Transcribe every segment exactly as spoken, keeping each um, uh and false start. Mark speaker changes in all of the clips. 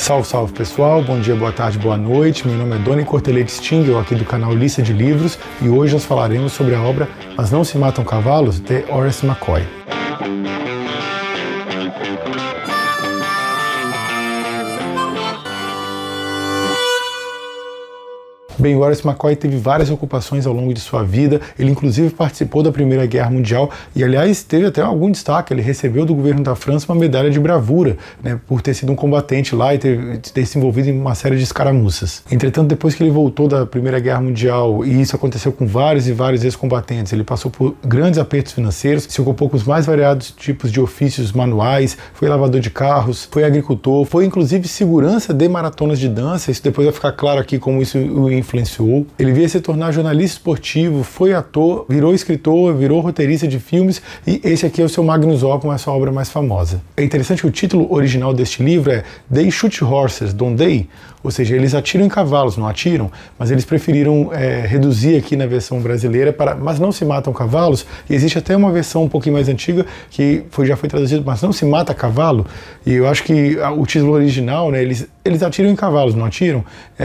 Speaker 1: Salve, salve pessoal, bom dia, boa tarde, boa noite. Meu nome é Doni Cortelete Stingel, aqui do canal Lista de Livros, e hoje nós falaremos sobre a obra Mas Não Se Matam Cavalos, de Horace McCoy. Bem, Horace McCoy teve várias ocupações ao longo de sua vida, ele inclusive participou da Primeira Guerra Mundial e, aliás, teve até algum destaque. Ele recebeu do governo da França uma medalha de bravura, né, por ter sido um combatente lá e ter, ter se envolvido em uma série de escaramuças. Entretanto, depois que ele voltou da Primeira Guerra Mundial, e isso aconteceu com vários e vários ex-combatentes, ele passou por grandes apertos financeiros, se ocupou com os mais variados tipos de ofícios manuais, foi lavador de carros, foi agricultor, foi inclusive segurança de maratonas de dança. Isso depois vai ficar claro aqui como isso o influenciou. Ele veio se tornar jornalista esportivo, foi ator, virou escritor, virou roteirista de filmes, e esse aqui é o seu magnus opus, a sua obra mais famosa. É interessante que o título original deste livro é They Shoot Horses, Don't They? Ou seja, eles atiram em cavalos, não atiram, mas eles preferiram é, reduzir aqui na versão brasileira para Mas Não Se Matam Cavalos, e existe até uma versão um pouquinho mais antiga que foi, já foi traduzido Mas Não Se Mata Cavalo, e eu acho que a, o título original, né, eles, eles atiram em cavalos, não atiram?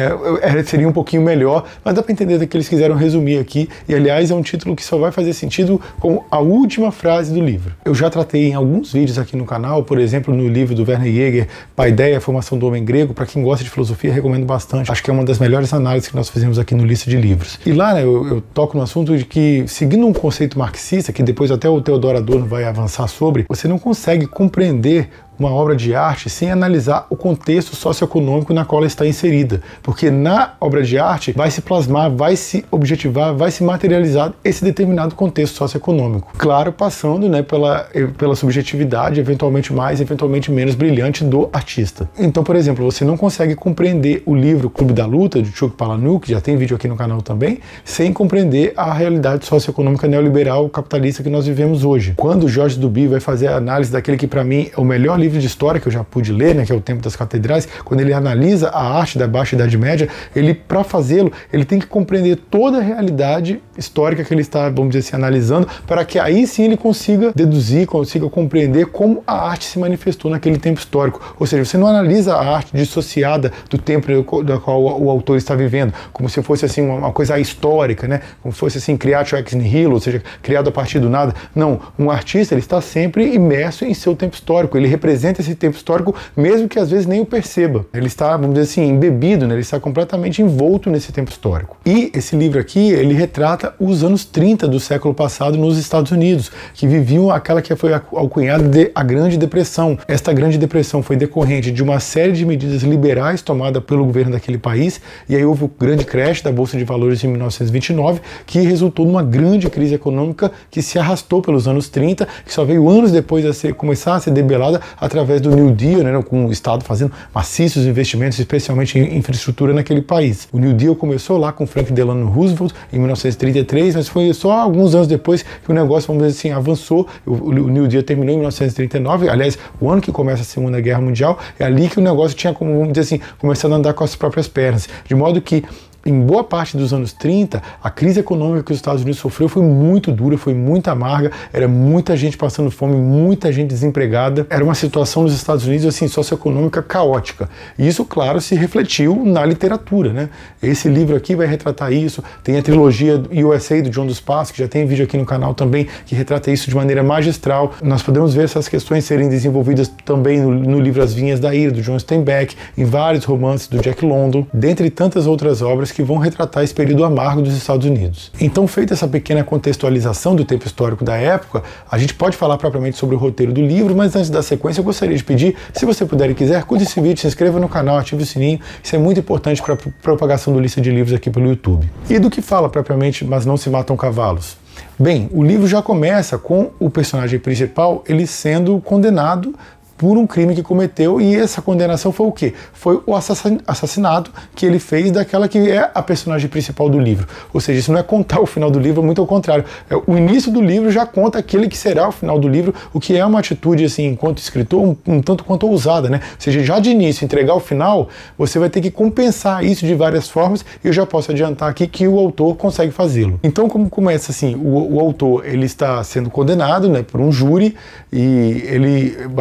Speaker 1: É, seria um pouquinho melhor, mas dá para entender que eles quiseram resumir aqui, e aliás é um título que só vai fazer sentido como a última frase do livro. Eu já tratei em alguns vídeos aqui no canal, por exemplo, no livro do Werner Jaeger, Paideia, a Formação do Homem Grego. Para quem gosta de filosofia, recomendo bastante. Acho que é uma das melhores análises que nós fizemos aqui no Lista de Livros. E lá, né, eu, eu toco no assunto de que, seguindo um conceito marxista, que depois até o Theodor Adorno vai avançar sobre, você não consegue compreender uma obra de arte sem analisar o contexto socioeconômico na qual ela está inserida, porque na obra de arte vai se plasmar, vai se objetivar, vai se materializar esse determinado contexto socioeconômico. Claro, passando, né, pela, pela subjetividade, eventualmente mais, eventualmente menos brilhante do artista. Então, por exemplo, você não consegue compreender o livro Clube da Luta, de Chuck Palahniuk, que já tem vídeo aqui no canal também, sem compreender a realidade socioeconômica neoliberal capitalista que nós vivemos hoje. Quando Jorge Duby vai fazer a análise daquele que para mim é o melhor livro de história que eu já pude ler, né, que é O Tempo das Catedrais, quando ele analisa a arte da Baixa Idade Média, ele, para fazê-lo, ele tem que compreender toda a realidade histórica que ele está, vamos dizer assim, analisando, para que aí sim ele consiga deduzir, consiga compreender como a arte se manifestou naquele tempo histórico. Ou seja, você não analisa a arte dissociada do tempo da qual o autor está vivendo, como se fosse assim uma, uma coisa histórica, né, como se fosse assim creatio ex nihilo, ou seja, criado a partir do nada. Não, um artista, ele está sempre imerso em seu tempo histórico, ele representa esse tempo histórico, mesmo que às vezes nem o perceba. Ele está, vamos dizer assim, embebido, né? Ele está completamente envolto nesse tempo histórico. E esse livro aqui, ele retrata os anos trinta do século passado nos Estados Unidos, que viviam aquela que foi alcunhada de a Grande Depressão. Esta Grande Depressão foi decorrente de uma série de medidas liberais tomadas pelo governo daquele país, e aí houve o grande crash da Bolsa de Valores de mil novecentos e vinte e nove, que resultou numa grande crise econômica que se arrastou pelos anos trinta, que só veio anos depois a ser, começar a ser debelada através do New Deal, né, com o Estado fazendo maciços investimentos, especialmente em infraestrutura naquele país. O New Deal começou lá com Franklin Delano Roosevelt em mil novecentos e trinta e três, mas foi só alguns anos depois que o negócio, vamos dizer assim, avançou. O, o New Deal terminou em mil novecentos e trinta e nove, aliás, o ano que começa a Segunda Guerra Mundial, é ali que o negócio tinha, como vamos dizer assim, começando a andar com as próprias pernas. De modo que em boa parte dos anos trinta, a crise econômica que os Estados Unidos sofreu foi muito dura, foi muito amarga, era muita gente passando fome, muita gente desempregada, era uma situação nos Estados Unidos, assim, socioeconômica caótica. E isso, claro, se refletiu na literatura, né? Esse livro aqui vai retratar isso, tem a trilogia U S A do John dos Passos, que já tem vídeo aqui no canal também, que retrata isso de maneira magistral. Nós podemos ver essas questões serem desenvolvidas também no, no livro As Vinhas da Ira, do John Steinbeck, em vários romances do Jack London, dentre tantas outras obras que vão retratar esse período amargo dos Estados Unidos. Então, feita essa pequena contextualização do tempo histórico da época, a gente pode falar propriamente sobre o roteiro do livro, mas antes da sequência eu gostaria de pedir, se você puder e quiser, curta esse vídeo, se inscreva no canal, ative o sininho, isso é muito importante para a propagação do Lista de Livros aqui pelo YouTube. E do que fala propriamente Mas Não Se Matam Cavalos? Bem, o livro já começa com o personagem principal, ele sendo condenado por um crime que cometeu, e essa condenação foi o quê? Foi o assassinato que ele fez daquela que é a personagem principal do livro. Ou seja, isso não é contar o final do livro, muito ao contrário. O início do livro já conta aquele que será o final do livro, o que é uma atitude, assim, enquanto escritor, um, um tanto quanto ousada, né? Ou seja, já de início, entregar o final, você vai ter que compensar isso de várias formas, e eu já posso adiantar aqui que o autor consegue fazê-lo. Então, como começa assim, o, o autor, ele está sendo condenado, né, por um júri, e ele vai começar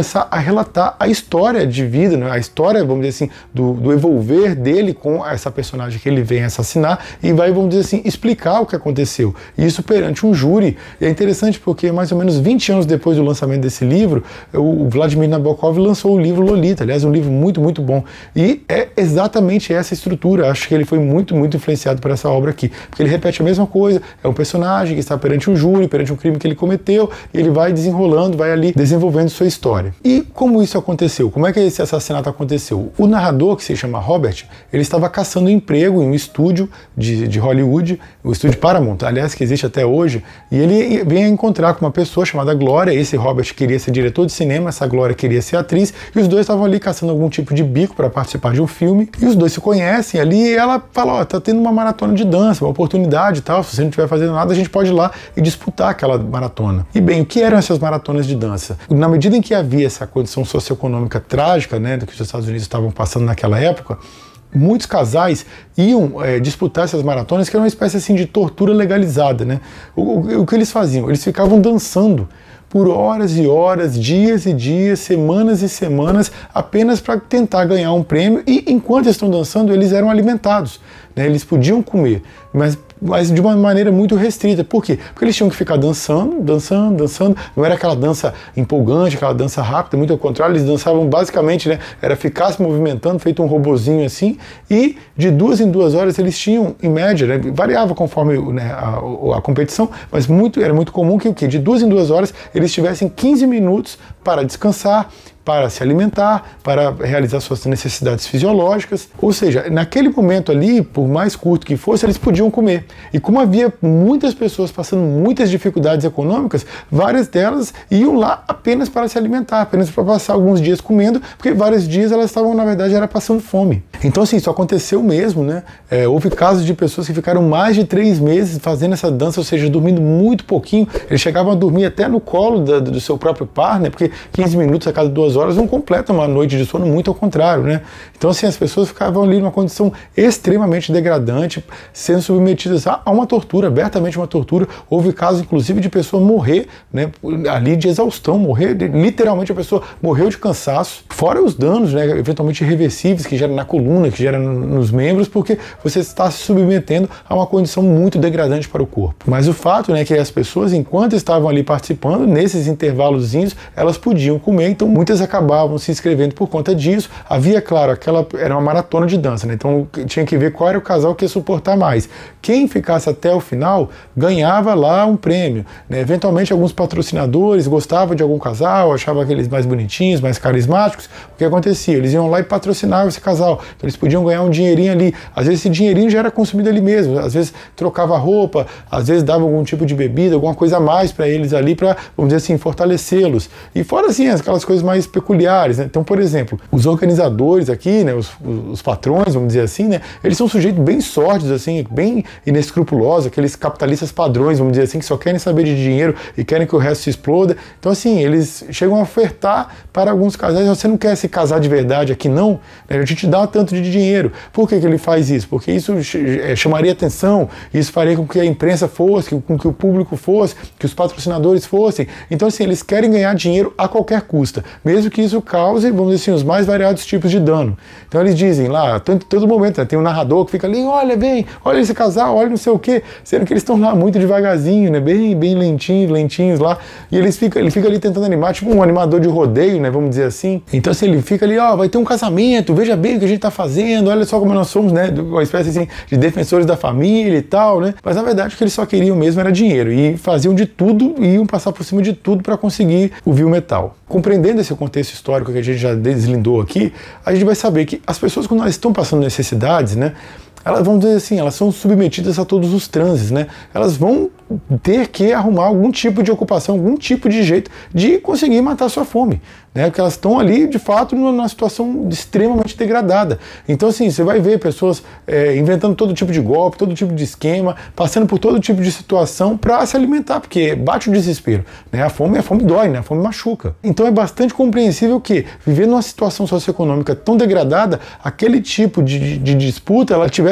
Speaker 1: começar a relatar a história de vida, né? A história, vamos dizer assim, do, do evolver dele com essa personagem que ele vem assassinar e vai, vamos dizer assim, explicar o que aconteceu. E isso perante um júri. E é interessante porque mais ou menos vinte anos depois do lançamento desse livro, o Vladimir Nabokov lançou o livro Lolita, aliás, um livro muito, muito bom. E é exatamente essa estrutura. Acho que ele foi muito, muito influenciado por essa obra aqui. Porque ele repete a mesma coisa, é um personagem que está perante um júri, perante um crime que ele cometeu, e ele vai desenrolando, vai ali desenvolvendo sua história. E como isso aconteceu? Como é que esse assassinato aconteceu? O narrador, que se chama Robert, ele estava caçando emprego em um estúdio de, de Hollywood, o estúdio Paramount, aliás, que existe até hoje, e ele vem a encontrar com uma pessoa chamada Glória. Esse Robert queria ser diretor de cinema, essa Glória queria ser atriz, e os dois estavam ali caçando algum tipo de bico para participar de um filme, e os dois se conhecem ali, e ela fala, ó, oh, tá tendo uma maratona de dança, uma oportunidade e tal, se você não estiver fazendo nada, a gente pode ir lá e disputar aquela maratona. E bem, o que eram essas maratonas de dança? Na medida em que havia essa condição socioeconômica trágica, né, do que os Estados Unidos estavam passando naquela época, muitos casais iam é, disputar essas maratonas, que era uma espécie assim de tortura legalizada, né? O, o, o que eles faziam? Eles ficavam dançando por horas e horas, dias e dias, semanas e semanas, apenas para tentar ganhar um prêmio, e enquanto estão dançando, eles eram alimentados, né? Eles podiam comer, mas, mas de uma maneira muito restrita. Por quê? Porque eles tinham que ficar dançando, dançando, dançando. Não era aquela dança empolgante, aquela dança rápida, muito ao contrário, eles dançavam basicamente, né? Era ficar se movimentando, feito um robozinho assim, e de duas em duas horas eles tinham, em média, né? Variava conforme, né, a, a competição, mas muito, era muito comum que o quê? De duas em duas horas eles tivessem quinze minutos para descansar, para se alimentar, para realizar suas necessidades fisiológicas. Ou seja, naquele momento ali, por mais curto que fosse, eles podiam comer. E como havia muitas pessoas passando muitas dificuldades econômicas, várias delas iam lá apenas para se alimentar, apenas para passar alguns dias comendo, porque vários dias elas estavam, na verdade, era passando fome. Então, assim, isso aconteceu mesmo, né? É, houve casos de pessoas que ficaram mais de três meses fazendo essa dança, ou seja, dormindo muito pouquinho. Eles chegavam a dormir até no colo da, do seu próprio par, né? Porque quinze minutos a cada duas horas não completa uma noite de sono, muito ao contrário, né? Então, assim, as pessoas ficavam ali numa condição extremamente degradante, sendo submetidas a uma tortura, abertamente uma tortura. Houve casos, inclusive, de pessoa morrer, né, ali de exaustão, morrer, literalmente a pessoa morreu de cansaço, fora os danos, né, eventualmente irreversíveis, que geram na coluna, que geram nos membros, porque você está se submetendo a uma condição muito degradante para o corpo. Mas o fato, né, que as pessoas, enquanto estavam ali participando, nesses intervalozinhos, elas podiam comer, então muitas acabavam se inscrevendo por conta disso. Havia, claro, aquela era uma maratona de dança, né? Então tinha que ver qual era o casal que ia suportar mais. Quem ficasse até o final ganhava lá um prêmio, né? Eventualmente alguns patrocinadores gostavam de algum casal, achavam aqueles mais bonitinhos, mais carismáticos. O que acontecia? Eles iam lá e patrocinavam esse casal. Então eles podiam ganhar um dinheirinho ali. Às vezes esse dinheirinho já era consumido ali mesmo. Às vezes trocava roupa, às vezes dava algum tipo de bebida, alguma coisa a mais para eles ali, para, vamos dizer assim, fortalecê-los. E fora assim, aquelas coisas mais peculiares. Né? Então, por exemplo, os organizadores aqui, né, os, os patrões, vamos dizer assim, né, eles são sujeitos bem sórdidos, assim, bem inescrupulosos, aqueles capitalistas padrões, vamos dizer assim, que só querem saber de dinheiro e querem que o resto se exploda. Então, assim, eles chegam a ofertar para alguns casais: você não quer se casar de verdade aqui não? A gente te dá tanto de dinheiro. Por que que ele faz isso? Porque isso chamaria atenção, isso faria com que a imprensa fosse, com que o público fosse, que os patrocinadores fossem. Então, assim, eles querem ganhar dinheiro a qualquer custa, mesmo que isso cause, vamos dizer assim, os mais variados tipos de dano. Então eles dizem lá, tanto, todo momento, né, tem um narrador que fica ali, olha bem, olha esse casal, olha não sei o quê, sendo que eles estão lá muito devagarzinho, né, bem, bem lentinhos, lentinhos lá, e eles fica, ele fica ali tentando animar, tipo um animador de rodeio, né, vamos dizer assim. Então assim, ele fica ali, ó, oh, vai ter um casamento, veja bem o que a gente tá fazendo, olha só como nós somos, né, uma espécie assim, de defensores da família e tal, né, mas na verdade o que eles só queriam mesmo era dinheiro, e faziam de tudo, e iam passar por cima de tudo para conseguir o vil metal. Compreendendo esse contexto histórico que a gente já deslindou aqui, a gente vai saber que as pessoas, quando elas estão passando necessidades, né, elas vão dizer assim, elas são submetidas a todos os transes, né? Elas vão ter que arrumar algum tipo de ocupação, algum tipo de jeito de conseguir matar a sua fome, né? Porque elas estão ali, de fato, numa situação extremamente degradada. Então, assim, você vai ver pessoas é, inventando todo tipo de golpe, todo tipo de esquema, passando por todo tipo de situação para se alimentar, porque bate o desespero, né? A fome, a fome dói, né? A fome machuca. Então é bastante compreensível que, vivendo numa situação socioeconômica tão degradada, aquele tipo de, de, de disputa, ela tivesse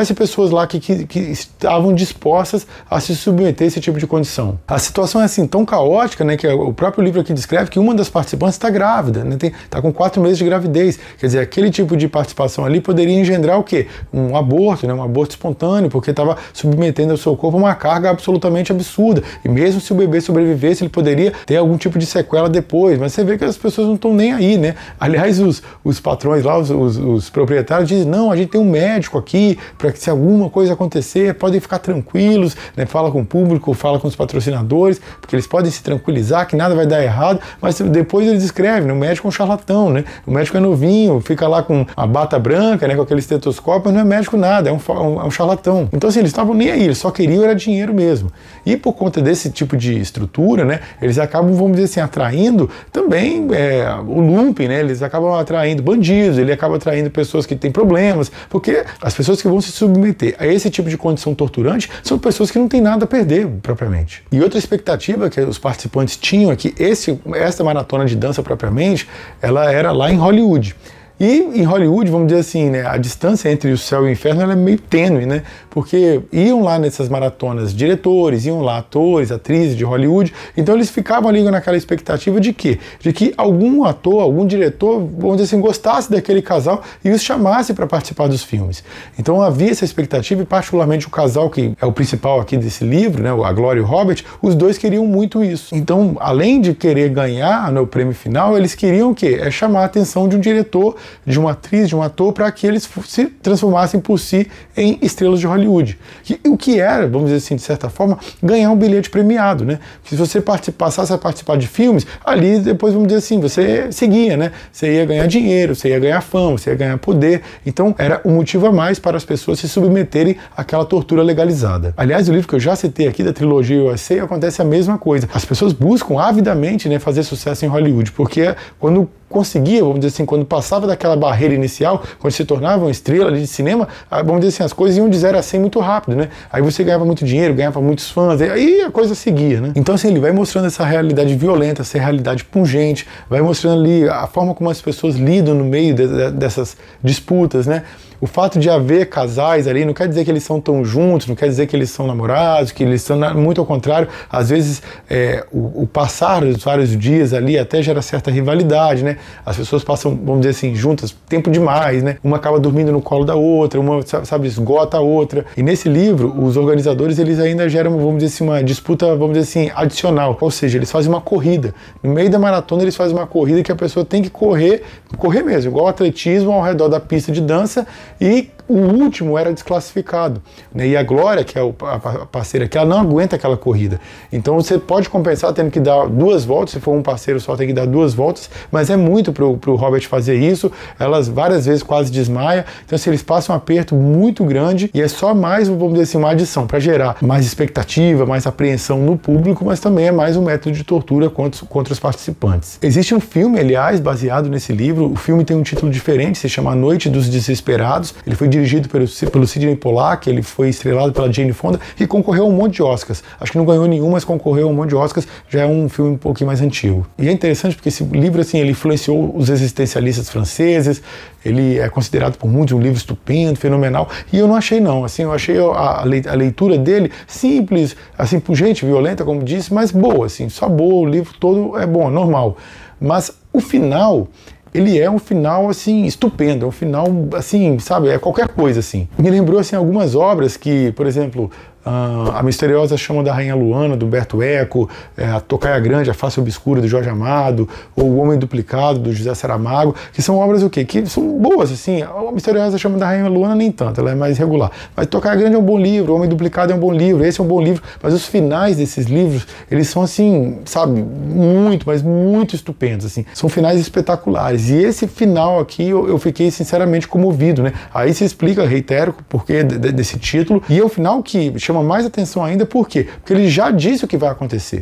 Speaker 1: tivesse pessoas lá que, que, que estavam dispostas a se submeter a esse tipo de condição. A situação é assim tão caótica, né, que o próprio livro aqui descreve que uma das participantes está grávida, né, está com quatro meses de gravidez. Quer dizer, aquele tipo de participação ali poderia engendrar o quê? Um aborto, né, um aborto espontâneo, porque estava submetendo ao seu corpo uma carga absolutamente absurda. E mesmo se o bebê sobrevivesse, ele poderia ter algum tipo de sequela depois. Mas você vê que as pessoas não estão nem aí, né? Aliás, os, os patrões lá, os, os, os proprietários dizem, não, a gente tem um médico aqui, para que se alguma coisa acontecer, podem ficar tranquilos, né? Fala com o público, fala com os patrocinadores, porque eles podem se tranquilizar, que nada vai dar errado, mas depois eles escrevem, né? O médico é um charlatão, né? O médico é novinho, fica lá com a bata branca, né? Com aquele estetoscópio, mas não é médico nada, é um, um, é um charlatão. Então assim, eles estavam nem aí, eles só queriam era dinheiro mesmo. E por conta desse tipo de estrutura, né? Eles acabam, vamos dizer assim, atraindo também é, o lumping, né? Eles acabam atraindo bandidos, ele acaba atraindo pessoas que têm problemas, porque as pessoas que vão se submeter a esse tipo de condição torturante são pessoas que não têm nada a perder, propriamente. E outra expectativa que os participantes tinham é que esse, essa maratona de dança, propriamente, ela era lá em Hollywood. E em Hollywood, vamos dizer assim, né, a distância entre o céu e o inferno ela é meio tênue, né? Porque iam lá nessas maratonas diretores, iam lá atores, atrizes de Hollywood, então eles ficavam ali naquela expectativa de quê? De que algum ator, algum diretor, vamos dizer assim, gostasse daquele casal e os chamasse para participar dos filmes. Então havia essa expectativa e particularmente o casal que é o principal aqui desse livro, né, a Glória e o Robert, os dois queriam muito isso. Então, além de querer ganhar no prêmio final, eles queriam o quê? É chamar a atenção de um diretor, de uma atriz, de um ator, para que eles se transformassem por si em estrelas de Hollywood. E, o que era, vamos dizer assim, de certa forma, ganhar um bilhete premiado, né? Porque se você passasse a participar de filmes, ali depois, vamos dizer assim, você seguia, né? Você ia ganhar dinheiro, você ia ganhar fama, você ia ganhar poder. Então, era um motivo a mais para as pessoas se submeterem àquela tortura legalizada. Aliás, o livro que eu já citei aqui, da trilogia U S A, acontece a mesma coisa. As pessoas buscam avidamente, né, fazer sucesso em Hollywood, porque quando conseguia, vamos dizer assim, quando passava daquela barreira inicial, quando se tornava uma estrela ali de cinema, vamos dizer assim, as coisas iam de zero a cem muito rápido, né? Aí você ganhava muito dinheiro, ganhava muitos fãs, aí a coisa seguia, né? Então assim, ele vai mostrando essa realidade violenta, essa realidade pungente, vai mostrando ali a forma como as pessoas lidam no meio de, de, dessas disputas, né? O fato de haver casais ali não quer dizer que eles são tão juntos, não quer dizer que eles são namorados, que eles são, muito ao contrário, às vezes é, o, o passar dos vários dias ali até gera certa rivalidade, né? As pessoas passam, vamos dizer assim, juntas tempo demais, né? Uma acaba dormindo no colo da outra, uma, sabe, esgota a outra. E nesse livro, os organizadores, eles ainda geram, vamos dizer assim, uma disputa, vamos dizer assim, adicional. Ou seja, eles fazem uma corrida. No meio da maratona, eles fazem uma corrida que a pessoa tem que correr, correr mesmo, igual atletismo ao redor da pista de dança, e o último era desclassificado, né? E a Glória, que é a parceira aqui, ela não aguenta aquela corrida. Então você pode compensar tendo que dar duas voltas, se for um parceiro só tem que dar duas voltas, mas é muito pro, pro Robert fazer isso, elas várias vezes quase desmaia, então assim, eles passam um aperto muito grande e é só mais, vamos dizer assim, uma adição para gerar mais expectativa, mais apreensão no público, mas também é mais um método de tortura contra, contra os participantes. Existe um filme, aliás, baseado nesse livro, o filme tem um título diferente, se chama A Noite dos Desesperados, ele foi dirigido pelo, pelo Sidney Pollack, ele foi estrelado pela Jane Fonda e concorreu a um monte de Oscars. Acho que não ganhou nenhum, mas concorreu a um monte de Oscars, já é um filme um pouquinho mais antigo. E é interessante porque esse livro, assim, ele influenciou os existencialistas franceses, ele é considerado por muitos um livro estupendo, fenomenal, e eu não achei não, assim, eu achei a, a leitura dele simples, assim, pungente, violenta, como disse, mas boa, assim, só boa, o livro todo é bom, normal. Mas o final, ele é um final, assim, estupendo, é um final, assim, sabe, é qualquer coisa, assim. Me lembrou, assim, algumas obras que, por exemplo, Uh, A Misteriosa Chama da Rainha Luana, do Humberto Eco, é, A Tocaia Grande, A Face Obscura, do Jorge Amado, ou O Homem Duplicado, do José Saramago, que são obras o quê? Que são boas, assim. A Misteriosa Chama da Rainha Luana nem tanto, ela é mais regular. Mas Tocaia Grande é um bom livro, O Homem Duplicado é um bom livro, esse é um bom livro, mas os finais desses livros, eles são, assim, sabe, muito, mas muito estupendos, assim. São finais espetaculares. E esse final aqui, eu, eu fiquei, sinceramente, comovido, né? Aí se explica, reitero, o porquê desse título, e é o final que chama mais atenção ainda, por quê? Porque ele já disse o que vai acontecer.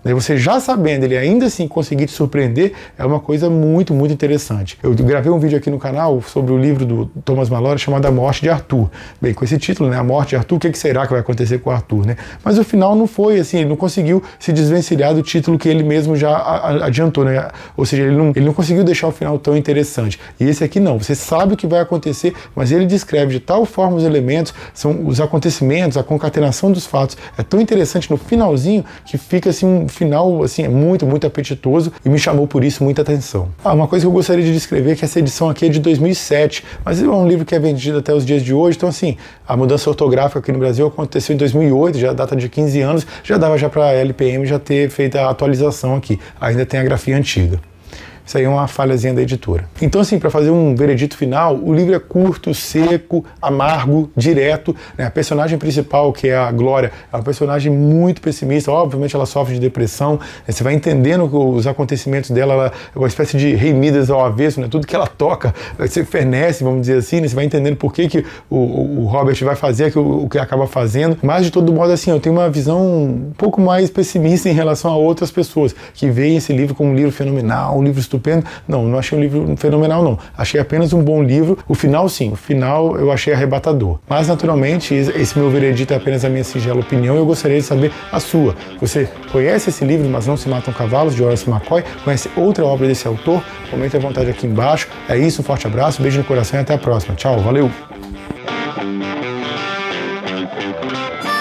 Speaker 1: né, você já sabendo, ele ainda assim conseguir te surpreender, é uma coisa muito, muito interessante. Eu gravei um vídeo aqui no canal sobre o livro do Thomas Malory chamado A Morte de Arthur. Bem, com esse título, né, A Morte de Arthur, o que, que será que vai acontecer com o Arthur, né? Mas o final não foi assim, ele não conseguiu se desvencilhar do título que ele mesmo já adiantou, né? Ou seja, ele não, ele não conseguiu deixar o final tão interessante. E esse aqui não, você sabe o que vai acontecer, mas ele descreve de tal forma os elementos, são os acontecimentos, a concatenação dos fatos, é tão interessante no finalzinho que fica assim um final assim, é muito, muito apetitoso e me chamou por isso muita atenção. Ah, uma coisa que eu gostaria de descrever é que essa edição aqui é de dois mil e sete, mas é um livro que é vendido até os dias de hoje, então assim, a mudança ortográfica aqui no Brasil aconteceu em dois mil e oito, já data de quinze anos, já dava já para a L P M já ter feito a atualização aqui, ainda tem a grafia antiga. Isso aí é uma falhazinha da editora. Então, assim, para fazer um veredito final, o livro é curto, seco, amargo, direto, né? A personagem principal, que é a Glória, é uma personagem muito pessimista. Obviamente, ela sofre de depressão. Né? Você vai entendendo os acontecimentos dela, ela é uma espécie de Rei Midas ao avesso, né? Tudo que ela toca, você fernece, vamos dizer assim, né? Você vai entendendo por que, que o, o Robert vai fazer aquilo, o que acaba fazendo. Mas, de todo modo, assim, eu tenho uma visão um pouco mais pessimista em relação a outras pessoas que veem esse livro como um livro fenomenal, um livro estupendo. Não, não achei um livro fenomenal, não. Achei apenas um bom livro. O final, sim, o final eu achei arrebatador. Mas, naturalmente, esse meu veredito é apenas a minha singela opinião e eu gostaria de saber a sua. Você conhece esse livro, Mas Não Se Matam Cavalos, de Horace McCoy? Conhece outra obra desse autor? Comente à vontade aqui embaixo. É isso, um forte abraço, beijo no coração e até a próxima. Tchau, valeu!